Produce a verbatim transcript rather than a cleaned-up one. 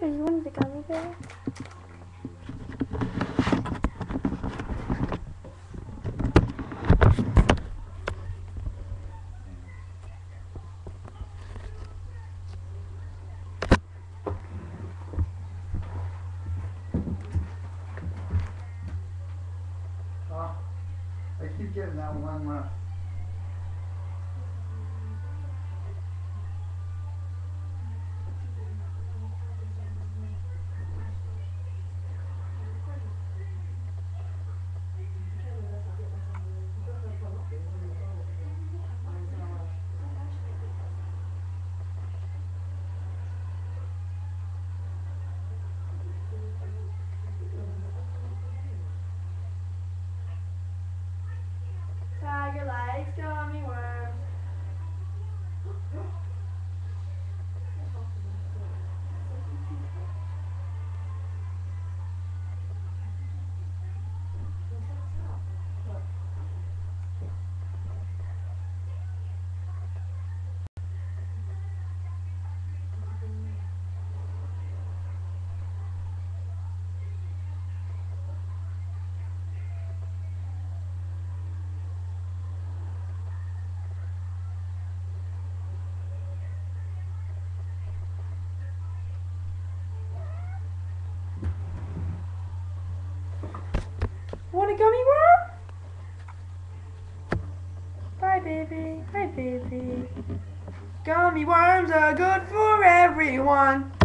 you want the gummy bear? Oh, I keep getting that one left. Tiger likes gummy worms. Want a gummy worm? Bye, baby. Hi, baby. Gummy worms are good for everyone.